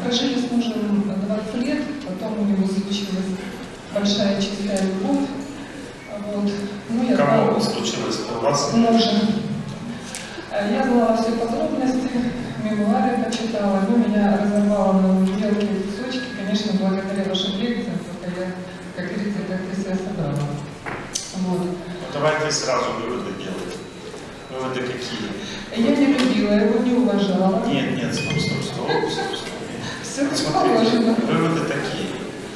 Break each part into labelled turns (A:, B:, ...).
A: Прожили с мужем 20 лет, потом у него случилась большая чистая любовь. Вот. Ну, я
B: Кому случилось у вас?
A: Мужа. Я знала все подробности, мемуары почитала, но меня разорвало на мелкие кусочки, конечно, благодаря вашим лекциям, только я, как говорится, как-то себя собрала. Вот.
B: Ну, давайте сразу выводы делать. Выводы какие?
A: Я не любила его, не уважала.
B: Нет, стоп.
A: Все как
B: Смотрите,
A: положено.
B: выводы такие.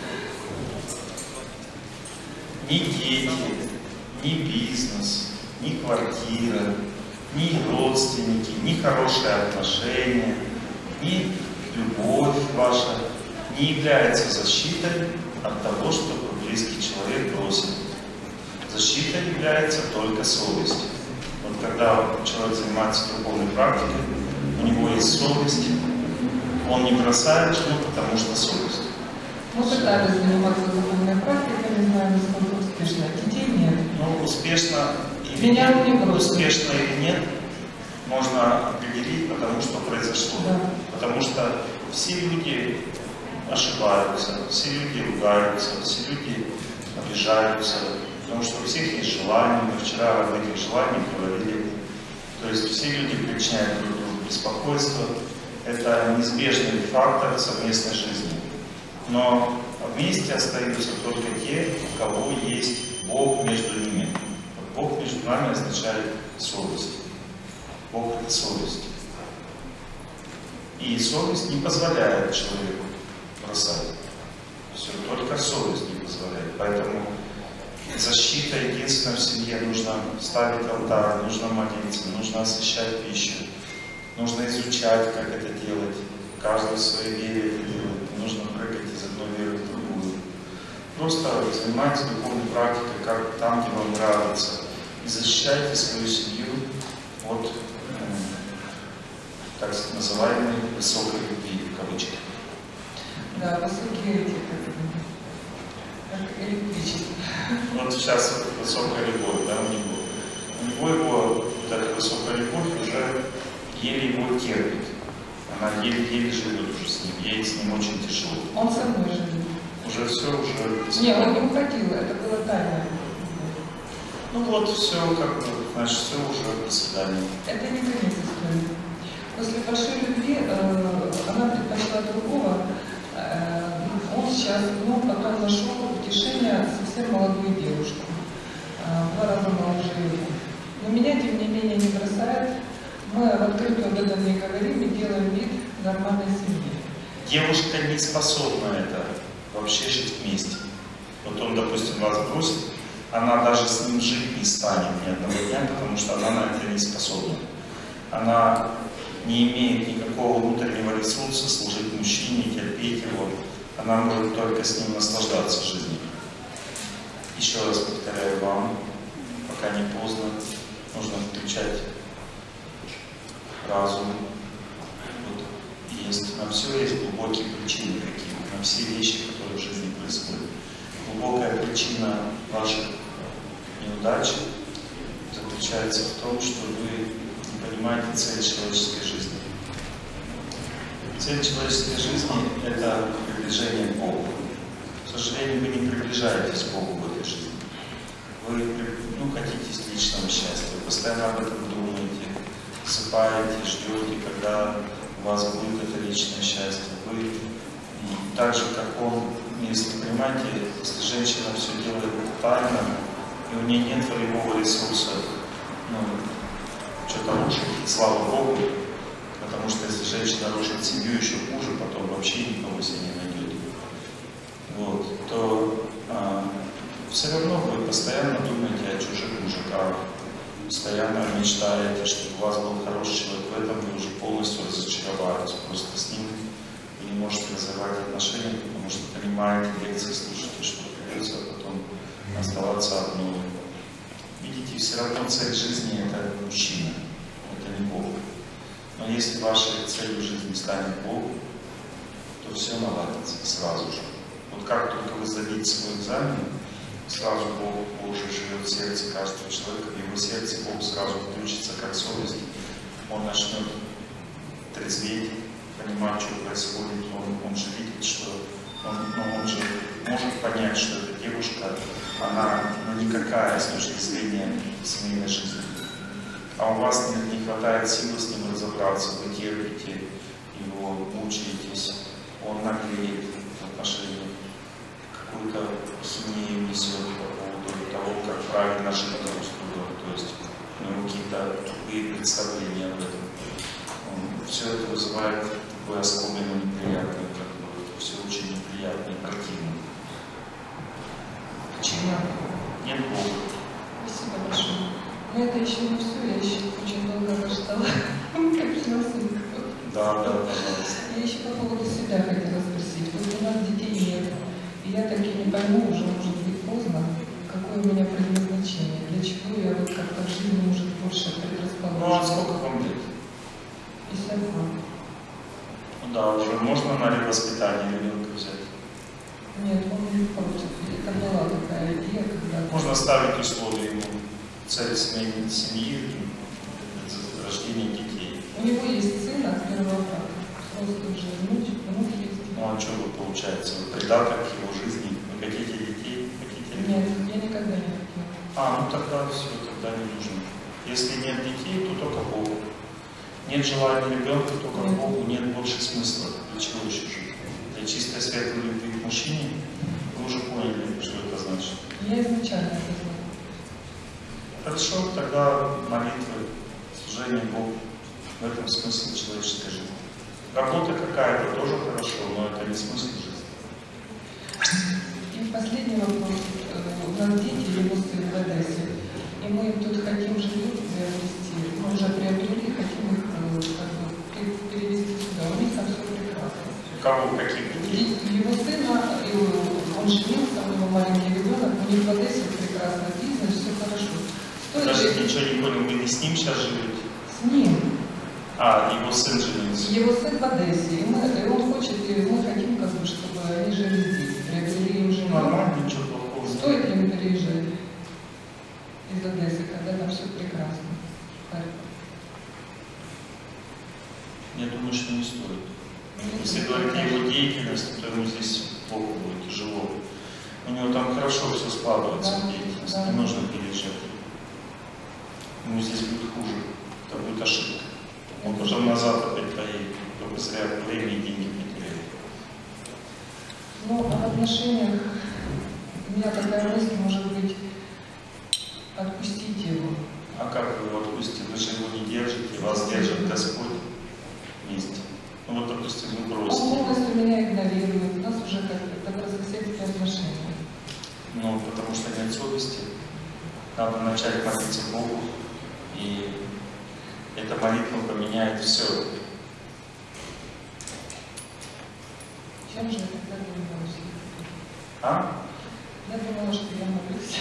B: Ни дети, ни бизнес, ни квартира, ни родственники, ни хорошие отношения, ни любовь ваша не является защитой от того, чтобы близкий человек бросил. Защитой является только совесть. Вот когда человек занимается духовной практикой, у него есть совесть, он не бросает жену, потому что совесть.
A: Мы пытались заниматься духовной практикой, не знаю, насколько успешно. Детей нет.
B: Ну, успешно или нет, можно определить, потому что произошло.
A: Да.
B: Потому что все люди ошибаются, все люди ругаются, все люди обижаются, потому что у всех есть желания. Мы вчера об этих желаниях говорили. То есть все люди причиняют друг другу беспокойство. Это неизбежный фактор совместной жизни. Но вместе остаются только те, у кого есть Бог между ними. Бог между нами означает совесть. Бог — это совесть. И совесть не позволяет человеку бросать. Все, только совесть не позволяет. Поэтому защита единственная в семье. Нужно ставить алтарь, нужно молиться, нужно освящать пищу, нужно изучать, как это делать. Каждый в своей вере это делает. Не нужно прыгать из одной веры в другую. Просто занимайтесь духовной практикой, как там, где вам нравится. И защищайте свою семью от так называемой высокой любви, в кавычках.
A: Да, высокие эти, как электричество.
B: Вот сейчас высокая любовь, да, у него. Вот эта высокая любовь уже еле его терпит. Она еле живет уже с ним, ей с ним очень тяжело.
A: Он со мной живет.
B: Уже все.
A: Нет, он не уходил, это было тайна.
B: Ну вот, все, как бы, значит, все уже до свидания.
A: Это не конец истории. После большой любви она предпочла другого. Он сейчас, потом нашел утешение совсем молодую девушку. 2 раза моложе его. Но меня, тем не менее, не бросает. Мы открыто об этом не говорим и делаем вид нормальной семьи.
B: Девушка не способна это вообще жить вместе. Вот он, допустим, вас бросит, она даже с ним жить не станет ни одного дня, потому что она на это не способна. Она не имеет никакого внутреннего ресурса служить мужчине, терпеть его. Она может только с ним наслаждаться жизнью. Еще раз повторяю вам, пока не поздно, нужно включать разум. Вот на все есть глубокие причины какие-то, на все вещи, которые в жизни происходят. Глубокая причина ваших неудач заключается в том, что вы не понимаете цель человеческой жизни. Цель человеческой жизни — это приближение к Богу. К сожалению, вы не приближаетесь к Богу в этой жизни. Вы хотите личного счастья, вы постоянно об этом думаете, засыпаете, ждете, когда у вас будет это личное счастье. Вы так же, как он, если понимаете, если женщина все делает тайно, и у нее нет волевого ресурса, что-то рушить, слава Богу, потому что если женщина рушит семью, еще хуже, потом вообще никого себе не найдет. Вот, то все равно вы постоянно думаете о чужих мужиках, постоянно мечтаете, чтобы у вас был хороший человек, в этом вы уже полностью разочаровались, просто с ним вы не можете разорвать отношения, потому что понимаете, лекции слушаете, что придется потом оставаться одной. Видите, все равно цель жизни — это мужчина, это не Бог. Но если вашей целью жизни станет Бог, то все наладится сразу же. Вот как только вы сдадите свой экзамен, сразу Бог Божий живет в сердце каждого человека, в его сердце Бог сразу включится как совесть. Он начнет трезветь, понимать, что происходит, он же видит, что он же может понять, что эта девушка, она никакая с точки зрения семейной жизни. А у вас не хватает силы с ним разобраться, вы терпите его, мучаетесь, он наглеет в отношении, какую-то химию несет по поводу того, как правильно жить друг с другом, то есть какие-то тупые представления об этом. Все это вызывает такое оскомину неприятное, все очень неприятно и противно. Почему? Нет Бога.
A: Спасибо большое. Но это еще не все, я еще очень долго ждала, как сын.
B: Да, пожалуйста.
A: Я еще по поводу себя хотела спросить. Вот у нас детей нет, и я так и не пойму, уже может быть поздно, какое у меня предназначение, для чего я вот как-то в жизни может больше предрасположена.
B: Ну а сколько вам лет?
A: 52.
B: Ну да, уже можно на ревоспитание ребенка взять?
A: Нет, он не против. Это была такая идея, когда...
B: Можно ставить условия ему, цель семьи, рождения детей.
A: У него есть сын от первого брака. Взрослый уже внук есть.
B: Ну а что вы получается? Вы придаток к его жизни? Вы хотите детей? Хотите?
A: Нет, я никогда не хотела.
B: Ну тогда все, тогда не нужно. Если нет детей, то только Богу. Нет желания ребенка, только к Богу, нет больше смысла. Для чего еще жить? Для чистой светлой любви к мужчине? Вы уже поняли, что это значит.
A: Я изначально это знала.
B: Хорошо, тогда молитвы, служение Богу. В этом смысл человеческой жизни. Работа какая-то тоже хорошо, но это не смысл жизни.
A: И последний вопрос. У нас дети, его сын в Одессе, и мы тут хотим жилье приобрести. Мы уже приобрели, хотим их перевести сюда. У них там все прекрасно.
B: Кого, каких детей?
A: Его сына, он женился, у него маленький ребенок, у них в Одессе прекрасно бизнес, все хорошо.
B: Даже ничего не понял, вы не с ним сейчас живете?
A: С ним.
B: Его сын женился.
A: Его сын в Одессе, и он хочет, и мы хотим, чтобы они жили здесь, приобрели им жилье.
B: Нормально, ничего плохого.
A: Стоит ли им переезжать из Одессы, когда там все прекрасно?
B: Я думаю, что не стоит. Если говорить о его деятельности, то ему здесь плохо будет, тяжело. У него там хорошо все складывается в деятельности, не нужно переезжать. Ему здесь будет хуже, это будет ошибка. Он потом назад опять поедет, только зря время и деньги потеряет.
A: Ну, а в отношениях у меня такая мысль, может быть, отпустить его.
B: А как вы его отпустите? Вы же его не держите, вас держит Господь вместе. Ну вот, допустим, вы бросите.
A: Он полностью меня игнорирует, у нас уже как добрососедские отношения.
B: Ну, потому что нет совести. Надо начать молиться Богу, и эта молитва поменяет все.
A: Чем же я тогда занимаюсь? Я думала, что я молюсь.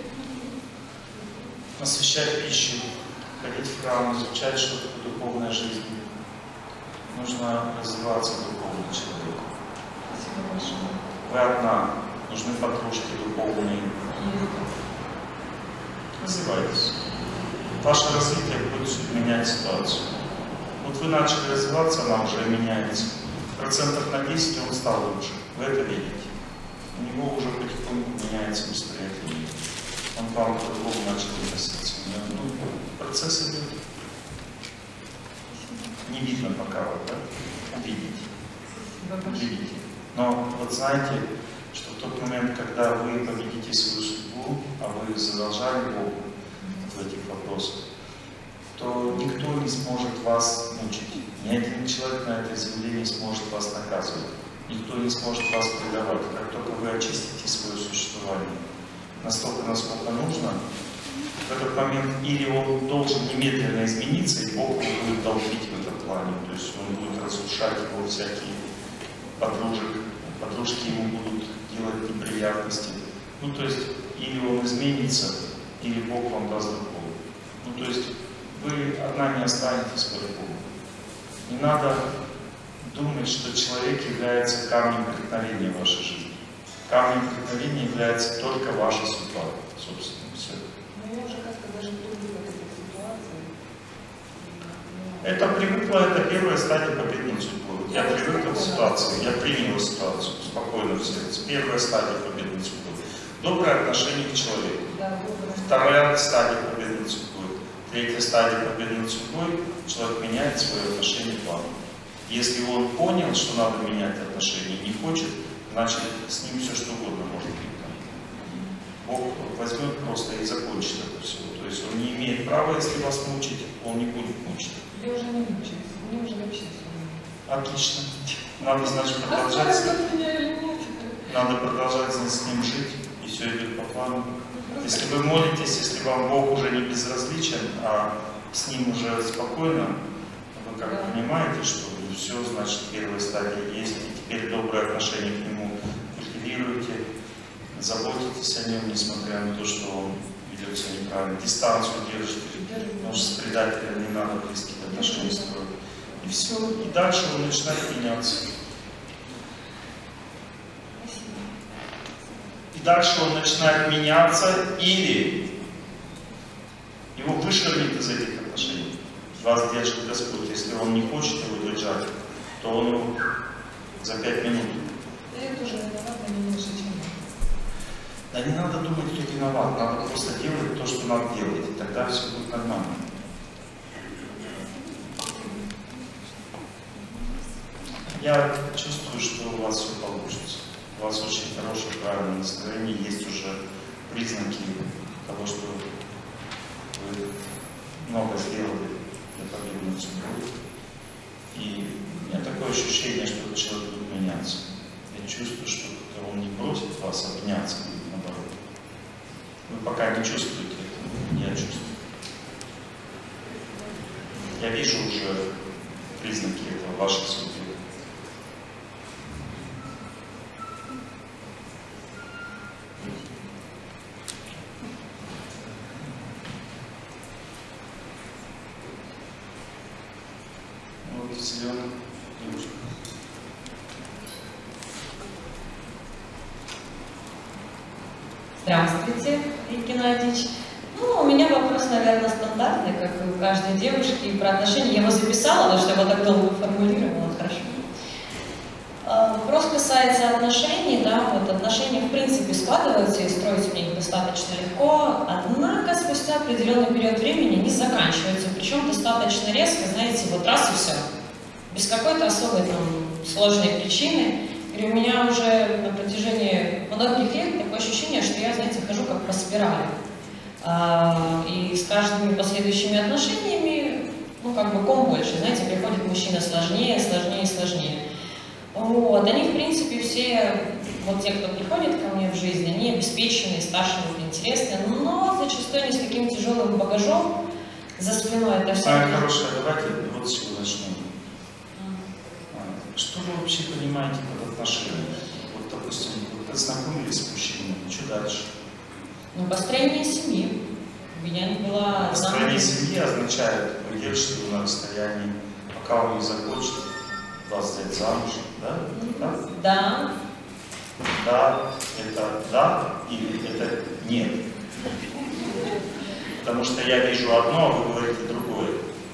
B: Освящать пищу, ходить в храм, изучать что-то по духовной жизни. Нужно развиваться духовно человеку.
A: Спасибо большое.
B: Вы одна, нужны подружки духовные. Развивайтесь. Ваше развитие будет менять ситуацию. Вот вы начали развиваться, она уже меняется. 10% он стал лучше. Вы это видите. У него уже потихоньку меняется восприятие. Он к вам по-другому начал относиться. Процесс идет. Не видно пока вот, да? Увидите. Но вот знаете, что в тот момент, когда вы победите свою судьбу, а вы задолжали Богу в этих вопросах, то никто не сможет вас мучить. Ни один человек на этой земле не сможет вас наказывать. Никто не сможет вас предавать. Как только вы очистите свое существование настолько, насколько нужно, в этот момент или он должен немедленно измениться, и Бог его будет долбить в этом плане. То есть он будет разрушать его всякие подружки ему будут делать неприятности. То есть или он изменится, или Бог вам даст другого. То есть вы одна не останетесь по-другому. Не надо думать, что человек является камнем преткновения в вашей жизни. Камнем преткновения является только ваша судьба, собственно, все.
A: Я уже как-то даже привыкла к этой ситуации.
B: Это привыкла, это первая стадия победной судьбы. Я ситуацию, я принял ситуацию, спокойно в сердце. Первая стадия победы над судьбой. Доброе отношение к человеку. Вторая стадия победы над судьбой. Третья стадия победы над судьбой. Человек меняет свое отношение к вам. Если он понял, что надо менять отношения, не хочет, значит с ним все что угодно может быть. Бог возьмет просто и закончит это все. То есть он не имеет права, если вас мучить, он не будет мучить.
A: Я уже не мучаюсь, мне уже вообще все.
B: Отлично. Надо, значит, продолжать. Надо продолжать с ним жить, и все идет по плану. Если вы молитесь, если вам Бог уже не безразличен, а с ним уже спокойно, вы как понимаете, что все, значит, первая стадия есть, и теперь доброе отношение к нему культивируете, заботитесь о нем, несмотря на то, что он ведет себя неправильно, дистанцию держите, потому что с предателем не надо близких отношений строить. И все, и дальше он начинает меняться. И дальше он начинает меняться, или его вышвырнет из этих отношений. Вас держит Господь. Если он не хочет его держать, то он его за 5 минут.
A: Я тоже виновата не меньше, чем
B: Да не надо думать, кто виноват. Надо просто делать то, что надо делать. И тогда все будет нормально. Я чувствую, что у вас все получится. У вас очень хорошее, правильное настроение. Есть уже признаки того, что вы много сделали для победы над судьбой. И у меня такое ощущение, что этот человек будет меняться. Я чувствую, что он не просит вас обняться, наоборот. Вы пока не чувствуете этого. Я чувствую. Я вижу уже признаки этого в вашей судьбе. Вот зеленый девушка.
C: Здравствуйте, Игорь Геннадьевич. Ну, у меня вопрос, наверное, стандартный, как и у каждой девушки, и про отношения. Я его записала, потому что я его так долго формулировала, хорошо. Вопрос касается отношений, да, вот отношения в принципе складываются и строить в них достаточно легко, однако спустя определенный период времени они заканчиваются, причем достаточно резко, знаете, вот раз и все, без какой-то особой там сложной причины. И у меня уже на протяжении многих лет такое ощущение, что я, знаете, хожу как по спирали. И с каждыми последующими отношениями, ну, как бы ком больше, знаете, приходит мужчина сложнее, сложнее, сложнее. Вот, они, в принципе, все, вот те, кто приходит ко мне в жизнь, они обеспеченные, старшие, интересные, но зачастую они с таким тяжелым багажом за спиной. Это все.
B: Хорошая, давайте вот с чего начнем. Что вы вообще понимаете под отношениями? Вот, допустим, вы познакомились с мужчиной, что дальше?
C: Ну, построение семьи. У меня не была...
B: Построение семьи означает, вы держите его на расстоянии, пока он не захочет вас взять замуж, да?
C: Да.
B: Да, это да или это нет? Потому что я вижу одно, а вы говорите другое.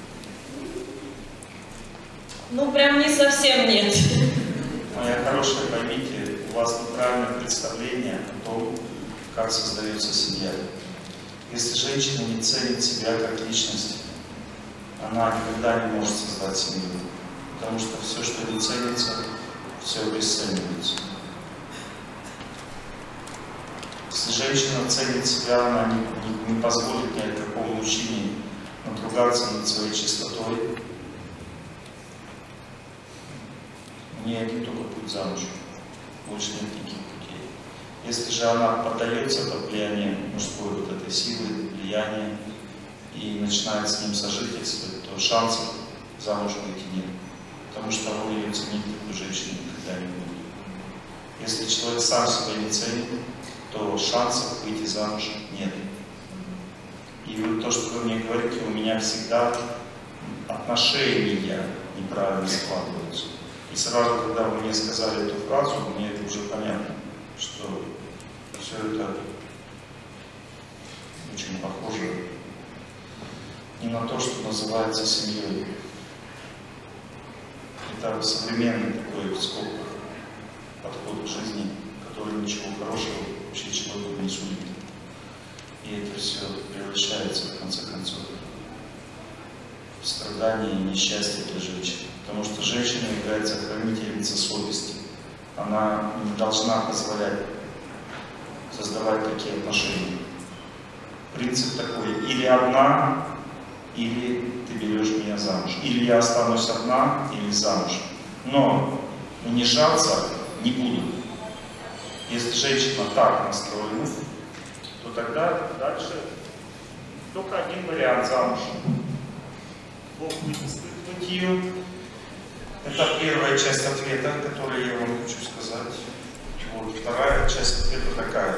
C: Ну, прям не совсем нет.
B: Моя хорошая, поймите, у вас неправильное представление о том, как создается семья. Если женщина не ценит себя как личность, она никогда не может создать семью. Потому что все, что не ценится, все обесценивается. Если женщина ценит себя, она не позволит ни от какому мужчине надругаться над своей чистотой. Не один только путь замуж, больше нет никаких путей. Если же она поддается под влияние мужской вот этой силы, влияния и начинает с ним сожительствовать, то шансов замуж выйти нет. Потому что он ее ценить такую женщину никогда не будет. Если человек сам себя не ценит, то шансов выйти замуж нет. И вот то, что вы мне говорите, у меня всегда отношения неправильно складываются. И сразу, когда вы мне сказали эту фразу, мне это уже понятно, что все это очень похоже не на то, что называется семьей. это современный такой, в скобках, подход к жизни, который ничего хорошего вообще человеку не сулит. И это все превращается, в конце концов, в страдания и несчастье для женщин. Потому что женщина является хранительницей совести. Она не должна позволять создавать такие отношения. Принцип такой: или одна, или ты берешь меня замуж. Или я останусь одна, или замуж. Но унижаться не буду. Если женщина так настроена, то тогда дальше только один вариант — замуж. Бог выпустит ее. Это первая часть ответа, которую я вам хочу сказать. Вот. Вторая часть ответа такая.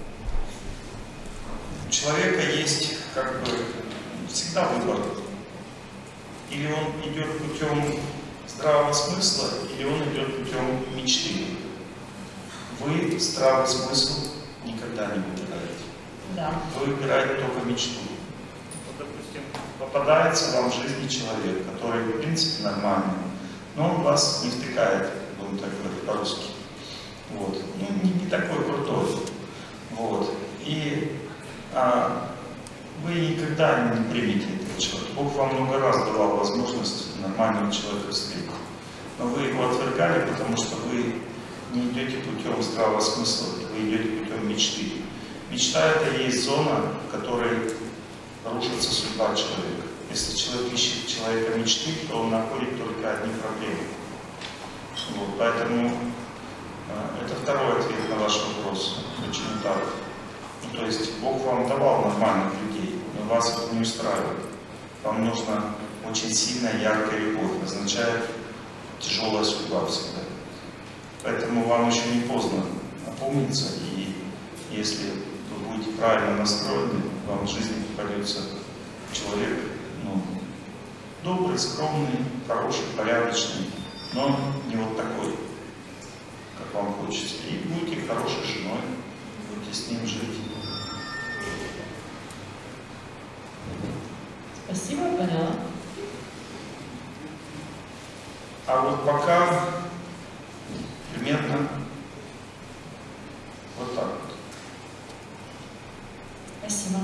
B: У человека есть как бы всегда выбор. Или он идет путем здравого смысла, или он идет путем мечты. Вы здравый смысл никогда не выбираете.
C: Да.
B: Вы выбираете только мечту. Вот, допустим, попадается вам в жизни человек, который в принципе нормальный, но он вас не втыкает, будем так говорить по-русски. Вот. Ну, не такой крутой. Вот. И вы никогда не примете этого человека. Бог вам много раз давал возможность нормального человека встретить. Но вы его отвергали, потому что вы не идете путем здравого смысла, вы идете путем мечты. Мечта — это и есть зона, в которой рушится судьба человека. Если человек ищет человека мечты, то он находит только одни проблемы. Вот, поэтому это второй ответ на ваш вопрос. Почему так? Ну, то есть Бог вам давал нормальных людей, но вас это не устраивает. Вам нужна очень сильная, яркая любовь, означает тяжелая судьба всегда. Поэтому вам еще не поздно опомниться, и если вы будете правильно настроены, вам в жизни попадется человек, ну, добрый, скромный, хороший, порядочный, но не вот такой, как вам хочется. И будете хорошей женой, будете с ним жить.
C: Спасибо, поняла.
B: А вот пока примерно вот так вот.
C: Спасибо.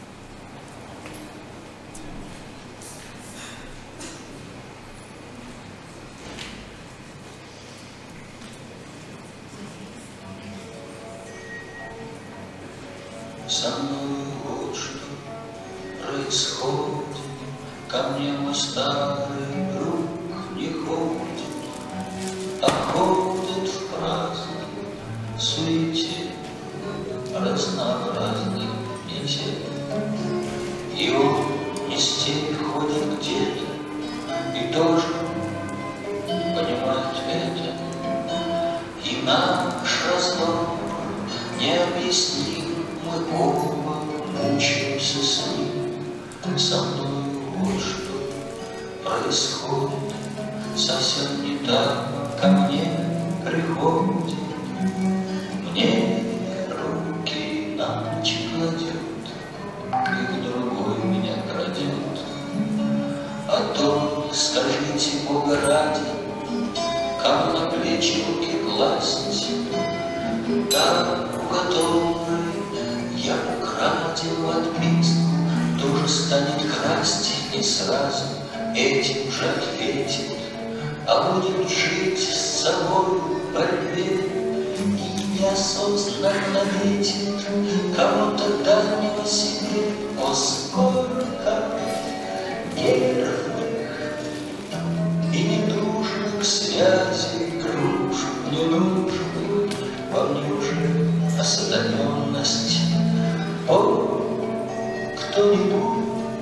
D: Со мной вот что происходит, ко мне мой старый друг не ходит, а ходит в праздной суете разнообразных метель. И он не с теми ходит где-то, и тоже понимает это. И наш разлом необъясним, мы оба мучаемся с ним. Со мной вот что происходит, совсем не так ко мне приходит. Мне руки на ночь кладет, и в другой меня крадет. А то, скажите Бога ради, кому на плечи руки класть, там, у которой я украдил отписку, тоже станет красть не сразу, этим же ответит, а будет жить с собой в борьбе и неосознанно наметит кого-то дальнего себе. О, сколько нервных и недружных связей, кружб ненужных, во мне уже осознаненность. О, кто-нибудь,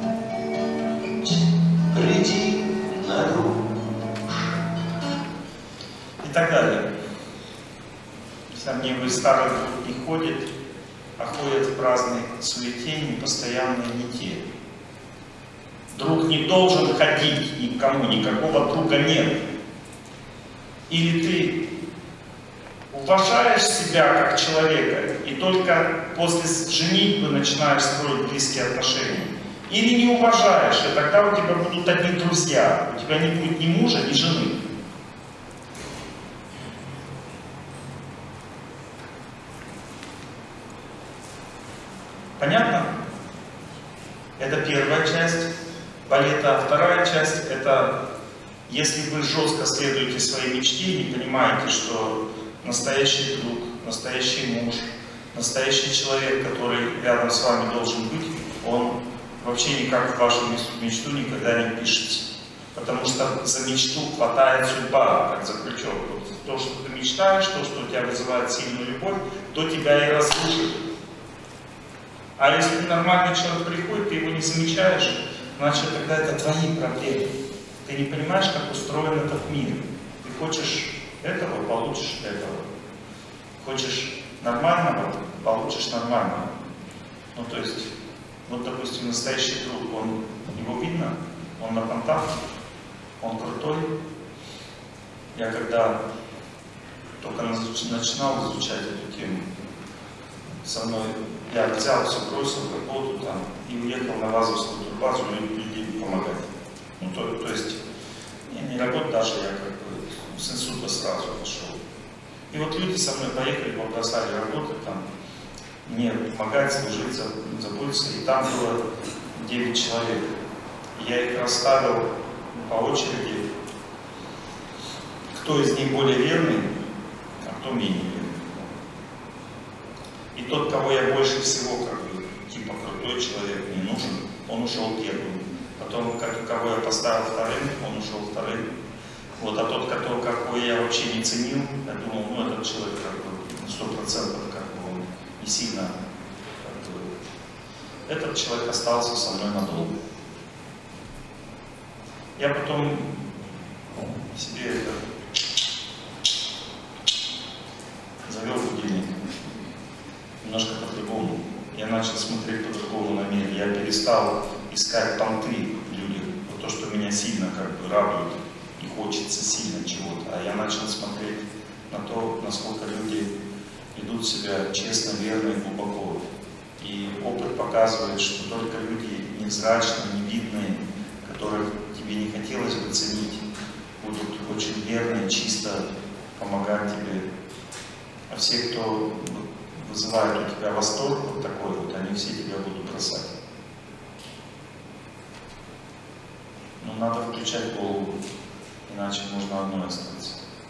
D: приди наружу.
B: И так далее. Со мной вы старый друг не ходит, а ходят в праздной суете, непостоянные не те. Друг не должен ходить никому, никакого друга нет. Или ты уважаешь себя как человека и только после женитьбы начинаешь строить близкие отношения. Или не уважаешь, и тогда у тебя будут одни друзья, у тебя не будет ни мужа, ни жены. Понятно? Это первая часть балета. Вторая часть — это если вы жестко следуете своей мечте и не понимаете, что настоящий друг, настоящий муж, настоящий человек, который рядом с вами должен быть, он вообще никак в вашу мечту никогда не впишется. Потому что за мечту хватает судьба, как за крючок. Вот то, что ты мечтаешь, то, что у тебя вызывает сильную любовь, то тебя и разрушит. А если нормальный человек приходит, ты его не замечаешь, значит, тогда это твои проблемы. Ты не понимаешь, как устроен этот мир. Ты хочешь этого, получишь этого. Хочешь нормального, получишь нормального. Ну, то есть, вот, допустим, настоящий друг, его видно, он на понтах, он крутой. Я когда только начинал изучать эту тему, со мной, я взял все, бросил работу там и уехал на Вазовскую турбазу людям помогать. Ну, то есть, не работать даже, я как бы с института сразу пошел. И вот люди со мной поехали, побросали работы там, мне помогать, служить, заботиться. И там было 9 человек. И я их расставил по очереди, кто из них более верный, а кто менее верный. И тот, кого я больше всего, как бы, типа крутой человек, не нужен, он ушел первым. Потом, кого я поставил вторым, он ушел вторым. Вот, а тот, кого я вообще не ценил, я думал, ну этот человек как бы 100% как бы он не сильно как бы, этот человек остался со мной надолго. Я потом себе это завел будильник немножко по-другому. Я начал смотреть по-другому на мир. Я перестал искать понты в людях, вот то, что меня сильно как бы радует и хочется сильно чего-то. А я начал смотреть на то, насколько люди ведут себя честно, верно и глубоко. И опыт показывает, что только люди невзрачные, невидные, которых тебе не хотелось бы ценить, будут очень верно и чисто помогать тебе. А все, кто вызывает у тебя восторг вот такой вот, они все тебя будут бросать. Но надо включать голову, иначе можно одной остаться.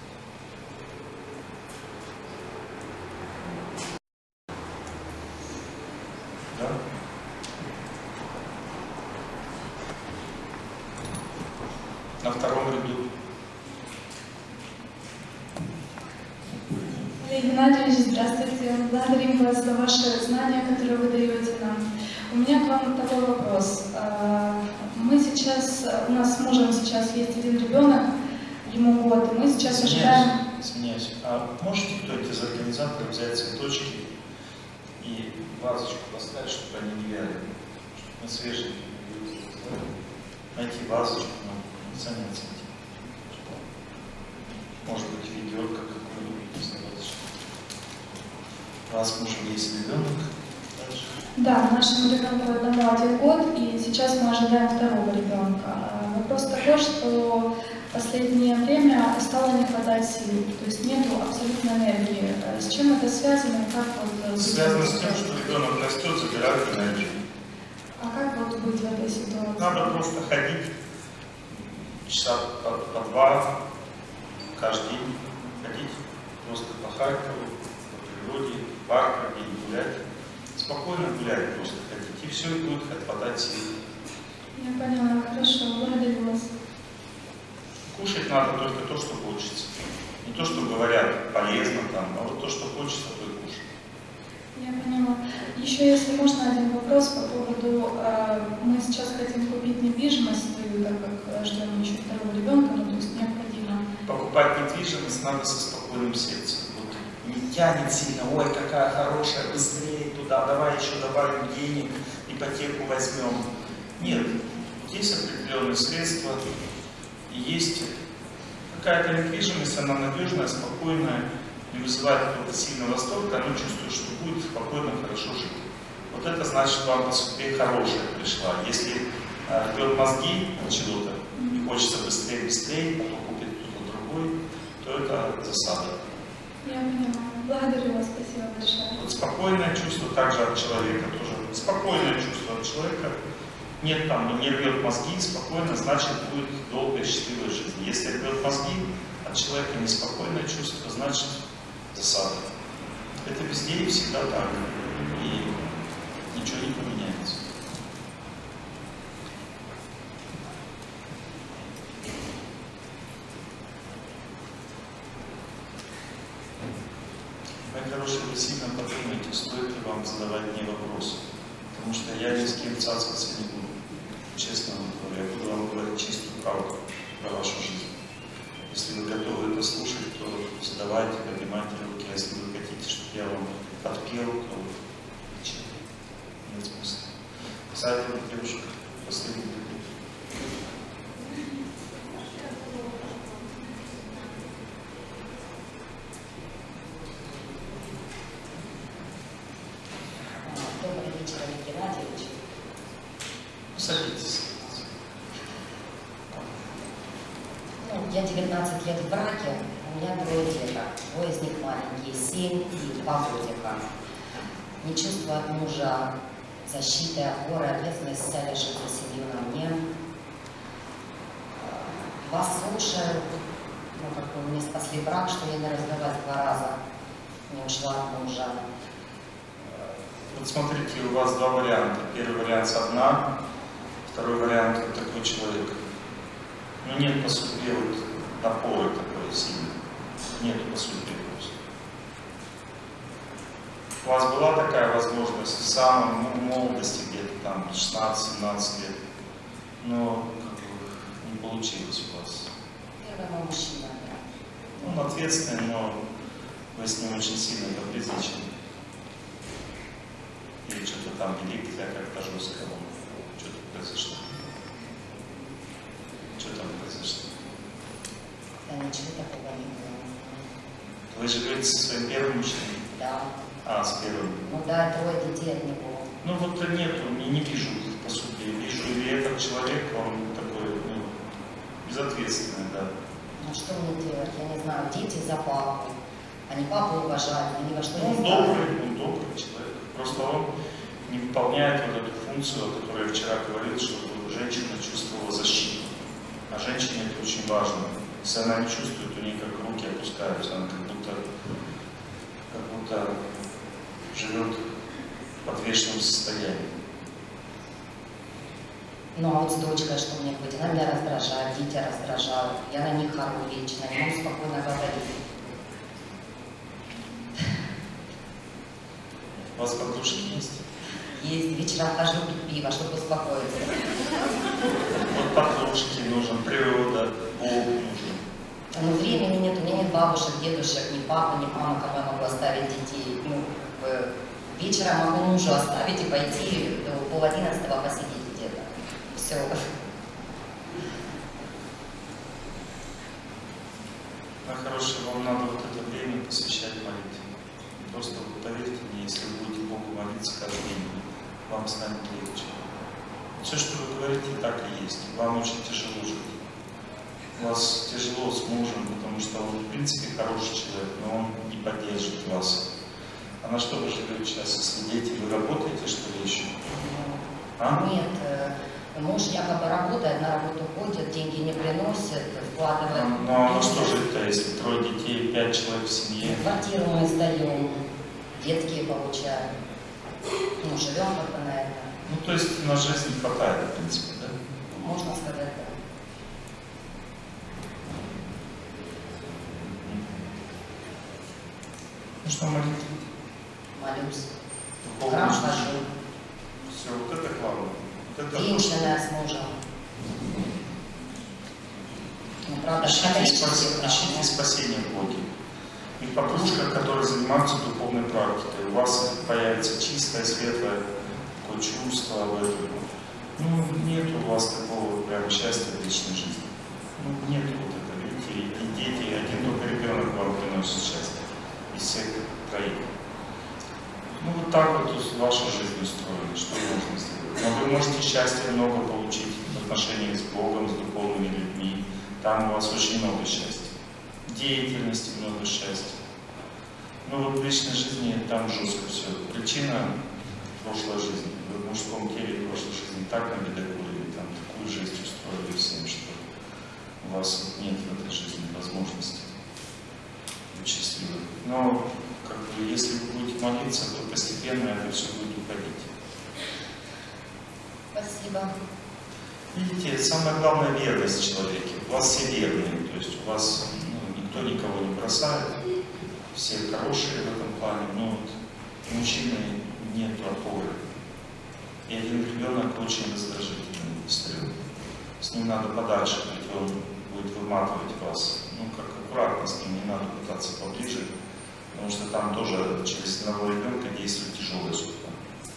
B: Да? На втором ряду.
E: Олег Геннадьевич, здравствуйте. Благодарим вас за ваши знания, которые вы даете нам. У меня к вам такой вопрос. Мы сейчас, у нас с мужем сейчас есть один ребенок, ему год, и мы сейчас ожидаем...
B: Извиняюсь, а можете кто-нибудь из организаторов взять цветочки и вазочку поставить, чтобы они не вяли, чтобы мы свежие найти вазочку, но заняться этим. Может быть, ведерко какое-нибудь из вазочки. У вас с мужем есть ребенок?
E: Да, нашему ребенку одному 1 год, и сейчас мы ожидаем второго ребенка. Вопрос такой, что в последнее время стало не хватать сил, то есть нету абсолютной энергии. С чем это связано и как вот...
B: Связано с тем, что ребенок растет, забирает энергию.
E: А как вот быть в этой ситуации?
B: Надо просто ходить часа по 2 каждый день, ходить просто по Харькову, по природе, в парк ходить, гулять. Спокойно гулять, просто ходить, и все, и будет хватать сил.
E: Я поняла, хорошо, благодарю вас.
B: Кушать надо только то, что хочется. Не то, что говорят полезно там, а вот то, что хочется, то и кушать.
E: Я поняла. Еще, если можно, один вопрос по поводу... мы сейчас хотим купить недвижимость свою, так как ждем еще второго ребенка, ну, то есть необходимо.
B: Покупать недвижимость надо со спокойным сердцем. Не тянет сильно, ой, какая хорошая, быстрее туда, давай еще добавим денег, ипотеку возьмем. Нет, есть определенные средства, и есть какая-то недвижимость, она надежная, спокойная, не вызывает какого-то сильного восторга, но чувствует, что будет спокойно, хорошо жить. Вот это значит, вам по судьбе хорошая пришла. Если рвет мозги от чего-то, и хочется быстрее, потом купит кто-то другой, то это засада.
E: Я поняла. Благодарю вас, спасибо большое.
B: Вот спокойное чувство также от человека тоже Спокойное чувство от человека. Нет там, не рвет мозги, спокойно, значит будет долгая счастливая жизнь. Если рвет мозги, от человека неспокойное чувство, значит засада. Это везде и всегда так. И ничего не поменяется. Мои хорошие, вы сильно подумайте, стоит ли вам задавать мне вопросы. Потому что я ни с кем цацкаться не буду. Честно вам говорю, я буду вам говорить чистую правду про вашу жизнь. Если вы готовы это слушать, то задавайте, поднимайте руки. А если вы хотите, чтобы я вам подпел, то нет смысла. Кстати, девушка, последний вопрос.
C: Добрый вечер, Олег Геннадьевич.
B: Садитесь.
C: Я 19 лет в браке, у меня 2 деток. 2 из них маленькие, 7 и 2 годика. Не чувствую от мужа защиты, опоры, ответственность вся лежит за семью на мне. Вас слушаю, как бы мне спасли брак, что я не развелась 2 раза, не ушла от мужа.
B: Вот смотрите, у вас 2 варианта. Первый вариант со дна, второй вариант вот такой человек. Но нет по судьбе вот напора такой сильной. Нет по судьбе просто. У вас была такая возможность в самой молодости, где-то там 16-17 лет, но как бы не получилось у вас.
C: Первый мужчина.
B: Он ответственный, но вы с ним очень сильно капризничали. Или что-то там вели себя как-то жестко. Что-то произошло. Что там произошло?
C: Да ничего такого не было.
B: Вы живете со своим первым мужчиной?
C: Да.
B: А, с первым.
C: Ну да, 3 детей от него.
B: Ну вот нету, не вижу, по сути. Вижу, и этот человек, он такой, безответственный, да.
C: Ну что мне делать? Я не знаю, дети за папу. Они папу уважают, они во что не
B: Он
C: ставят.
B: добрый человек. Просто он не выполняет вот эту функцию, о которой я вчера говорил, чтобы женщина чувствовала защиту. А женщине это очень важно. Если она не чувствует, у нее как руки опускаются, она как будто живет в подвешенном состоянии.
C: Ну а вот с дочкой что мне быть? Она меня раздражает, дети раздражают. Я на них ору вечно, не могу спокойно говорить.
B: У вас подружки есть?
C: Есть, вечером хожу пить пиво, чтобы успокоиться.
B: Вот подружки нужен, природа, Бог нужен.
C: Но времени нет, у меня нет бабушек, дедушек, ни папы, ни мамы, кому я могу оставить детей. Ну, вечером могу мужу оставить и пойти до 10:30 посидеть где-то. Все.
B: Хорошее, вам надо вот это время посвящать молитве. Просто вот поверьте мне, если вы будете Богу молиться каждый день, вам станет легче. Все, что вы говорите, так и есть. Вам очень тяжело жить. У вас тяжело с мужем, потому что он, в принципе, хороший человек, но он не поддержит вас. А на что вы живете сейчас, если дети? Вы работаете, что ли, еще? А?
C: Нет, муж якобы работает, на работу ходит, деньги не приносит, вкладывает.
B: Ну а что жить-то, если 3 детей, 5 человек в семье?
C: Квартиру мы сдаем, детские получаем. Ну, живем как-то на это.
B: Ну, то есть на жизнь не хватает, в принципе, да?
C: Можно сказать, да.
B: Ну что, молитва?
C: Молюсь.
B: Духовная
C: Храм
B: жизнь.
C: хожу.
B: Все, вот это главное. Вот это
C: Венчанная с мужем. Ну, правда,
B: ищите спасение в Боге. И подружка, которая занимается духовной практикой, у вас появится чистое, светлое такое чувство об этом. Ну, нет у вас такого прям счастья в личной жизни. Ну, нет вот этого. Видите, и дети, один только ребенок вам приносит счастье. Из всех 3. Ну, вот так вот ваша жизнь устроена. Что можно сделать? Но вы можете счастья много получить в отношениях с Богом, с духовными людьми. Там у вас очень много счастья. Деятельности много счастья. Но вот в личной жизни там жестко все. Причина прошлой жизни. Вы в мужском теле в прошлой жизни так набедокурили, там такую жизнь устроили всем, что у вас нет в этой жизни возможности быть счастливым. Но как бы, если вы будете молиться, то постепенно это все будет уходить.
C: Спасибо.
B: Видите, самое главное — верность в человеке. У вас все верные, то есть у вас никто никого не бросает, все хорошие в этом плане, но вот у мужчины нет опоры. И один ребенок очень раздражительный, стрел. С ним надо подальше быть, он будет выматывать вас. Ну, как аккуратно с ним, не надо пытаться поближе, потому что там тоже через одного ребенка действует тяжелая судьба.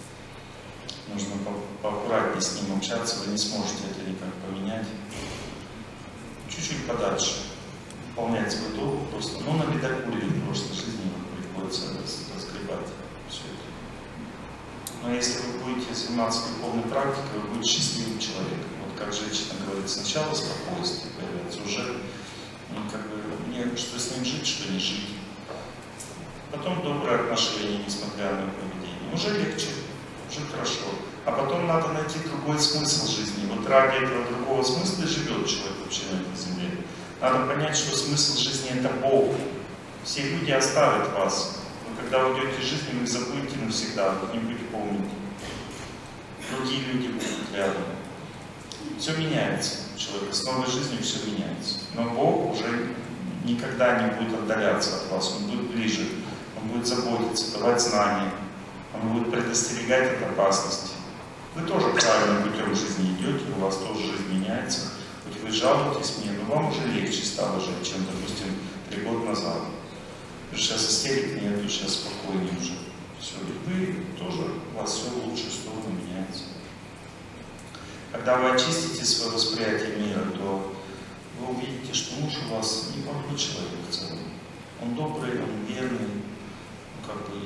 B: Нужно поаккуратнее с ним общаться, вы не сможете это никак поменять. Чуть-чуть подальше. Выполнять свой долг просто. Ну, набедокурили в прошлой жизни, вам приходится разгребать все это. Но если вы будете заниматься духовной практикой, вы будете счастливым человеком. Вот как женщина говорит, сначала спокойствие появляется, уже как бы мне что с ним жить, что не жить. Потом доброе отношение, несмотря на поведение. Уже легче, уже хорошо. А потом надо найти другой смысл жизни. Вот ради этого другого смысла живет человек вообще на этой земле. Надо понять, что смысл жизни — это Бог. Все люди оставят вас. Но когда уйдете из жизни, вы их забудете навсегда, не будете помнить. Другие люди будут рядом. Все меняется. Человек с новой жизнью все меняется. Но Бог уже никогда не будет отдаляться от вас. Он будет ближе. Он будет заботиться, давать знания. Он будет предостерегать от опасности. Вы тоже правильным путем жизни идете, у вас тоже жизнь меняется. Хоть вы жалуетесь мне, но вам уже легче стало жить, чем, допустим, 3 года назад. Сейчас истерик нету, сейчас спокойнее уже. Все, и вы тоже, у вас все в лучшую сторону меняется. Когда вы очистите свое восприятие мира, то вы увидите, что муж у вас неплохой человек в целом. Он добрый, он верный, как бы,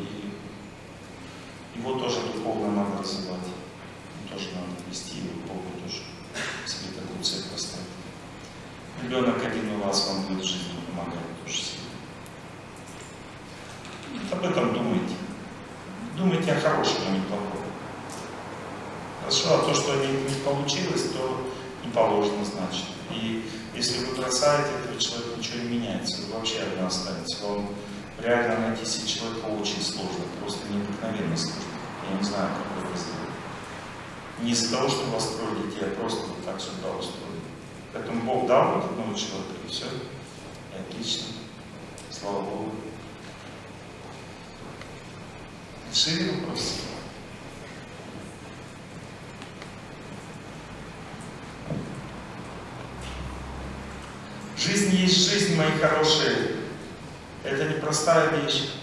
B: его тоже духовно надо развивать. Тоже надо вести его к Богу, тоже себе такую цель поставить. Ребенок один у вас, вам будет в жизни помогать тоже себе. Об этом думайте. Думайте о хорошем, а не плохом. Хорошо, а то, что не получилось, то не положено, значит. И если вы бросаете этого человека, ничего не меняется, вы вообще одна останетесь. Вам реально найти себе человека очень сложно, просто необыкновенно сложно. Я не знаю, как вы это сделаете. Не из-за того, что у вас 3 детей, а просто вот так судьба устроена. Поэтому Бог дал вот одного человека, и все. И отлично. Слава Богу. Решили вопрос? Жизнь есть жизнь, мои хорошие. Это непростая вещь.